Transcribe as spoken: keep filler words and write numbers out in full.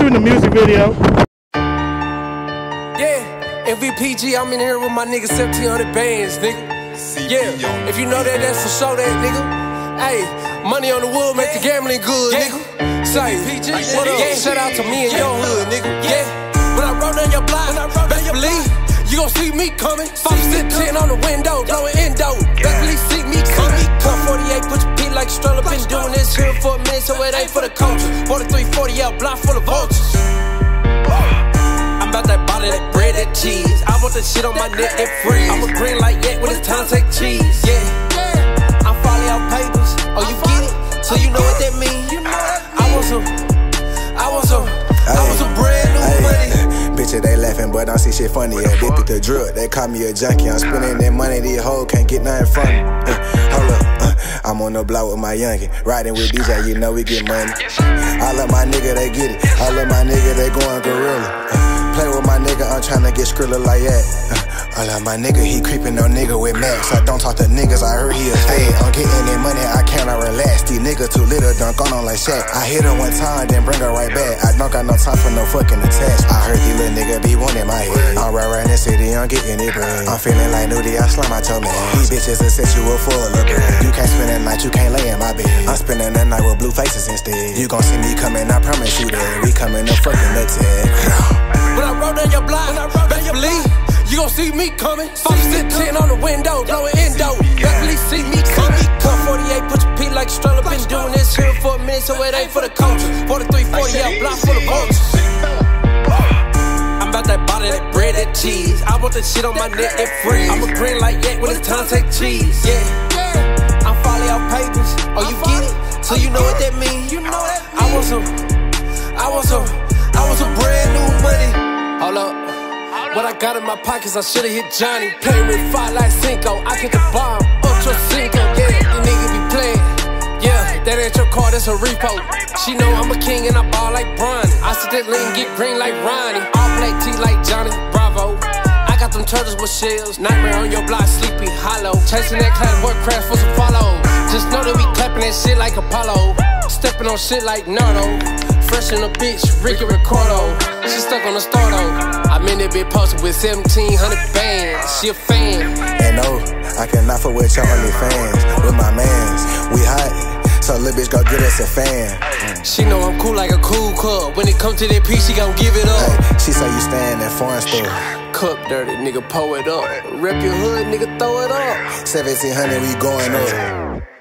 shooting a music video. Yeah, M V P G, I'm in here with my nigga seventeen hundred bands, nigga. Yeah, if you know that, that's for sure that, nigga. Hey, money on the wood make the gambling good, nigga. Say, what up? Yeah, shout out to me and your hood, nigga. Yeah, when I roll down your block, best believe you gon' see me coming. five ten on the window, blowing endo. Best believe see me coming. Come forty-eight, put your feet like a stroller. Been doing this here for a minute, so it ain't for the culture. forty-three, forty out, block full of vultures. I'm about that body, that bread, that cheese. I want that shit on my neck and freeze. I'm a green like yak when it's time to take cheese. Yeah, I'm falling out papers. Oh, you get it? So you know what that mean? I want some, I want some, I want some brand new money. Bitches, they laughing, but don't see shit funny. Addicted to drug, they call me a junkie. I'm spending that money, these hoes can't get nothing from me. Uh, hold up, uh, I'm on the block with my youngin'. Riding with D J, you know we get money. All of my nigga, they get it. All of my nigga, they going gorilla. Uh, play with my nigga, I'm tryna get skrilla like that. Uh, all of my nigga, he creepin' on nigga with max. I don't talk to niggas, I heard he a fade. I'm getting that money, I cannot relax. These niggas too little, dunk on on like Shaq. I hit her one time, then bring her right back. I don't got no time for no fucking attach. I heard these little niggas be one in my head. I'm right right in the city, I'm getting it bread. I'm feeling like nudie, I slum my toe man. These bitches are sexual full of bread. You can't spend the night, you can't lay in my bed. I'm spending the night with blue faces instead. You gon' see me coming, I promise you that. We coming to fucking the tag. When I roll down your block, best believe you gon' see me coming. five ten on the window, blowing endo. Best believe see me coming. Come forty-eight, put your feet like a stroller. Been doing this here for a minute, so it ain't for the culture. forty-three, forty out, block full of vultures. I'm about that body, that bread, that cheese. I want that shit on my neck and freeze. I'm a green like yak when it's time to take cheese. Yeah, I'm falling out papers. Oh, you get it? So you know what that mean? I want some, I want some, I want some brand new money. Hold up. What I got in my pockets, I should've hit Johnny. Playing with fire like Cinco, I kick a bomb, Ultra Cinco. Yeah, you niggas be playing. Yeah, that ain't your car, that's a repo. She know I'm a king and I ball like Bronny. I sit that lean, get green like Ronnie. All black tea like Johnny Bravo. I got them turtles with shells. Nightmare on your block, sleepy hollow. Chasing that class, work crash for some follow. Just know that we clapping that shit like Apollo. Stepping on shit like Nardo. Fresh in a bitch, Ricky Ricardo. She stuck on the start though. I'm in that bitch posted with seventeen hundred bands. She a fan. And no, I cannot fuck with your only fans. With my mans, we hot, so little bitch go get us a fan. She know I'm cool like a cool cup. When it come to that piece, she gon' give it up. Hey, she say you stay in that foreign store. Cup dirty, nigga, pour it up. Rep your hood, nigga, throw it up. seventeen hundred, we going up.